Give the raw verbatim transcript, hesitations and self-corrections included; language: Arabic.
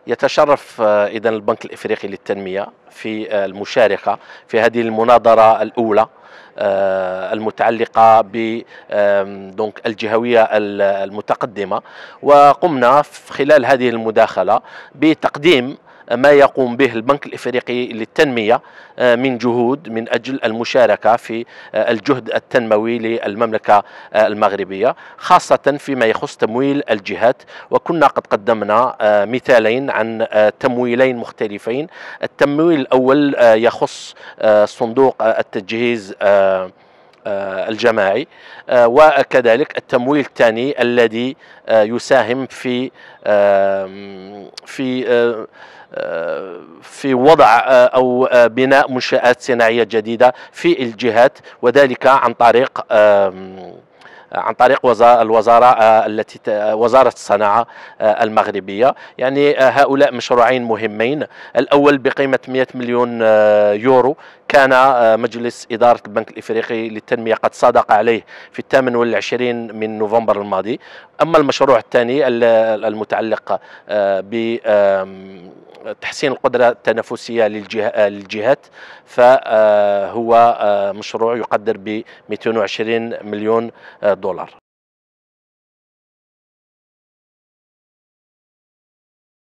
يتشرف إذن البنك الإفريقي للتنمية في المشاركة في هذه المناظرة الأولى المتعلقة بالجهوية المتقدمة. وقمنا خلال هذه المداخلة بتقديم ما يقوم به البنك الإفريقي للتنمية من جهود من أجل المشاركة في الجهد التنموي للمملكة المغربية، خاصة فيما يخص تمويل الجهات. وكنا قد قدمنا مثالين عن تمويلين مختلفين. التمويل الأول يخص صندوق التجهيز الجماعي، وكذلك التمويل الثاني الذي يساهم في في في وضع أو بناء منشآت صناعية جديدة في الجهات، وذلك عن طريق عن طريق الوزارة التي وزارة الصناعة المغربية. يعني هؤلاء مشروعين مهمين. الأول بقيمة مئة مليون يورو، كان مجلس إدارة البنك الإفريقي للتنمية قد صادق عليه في الثامن والعشرين من نوفمبر الماضي. أما المشروع الثاني المتعلق بتحسين القدرة التنافسية للجهات فهو مشروع يقدر ب مئتين وعشرين مليون دولار.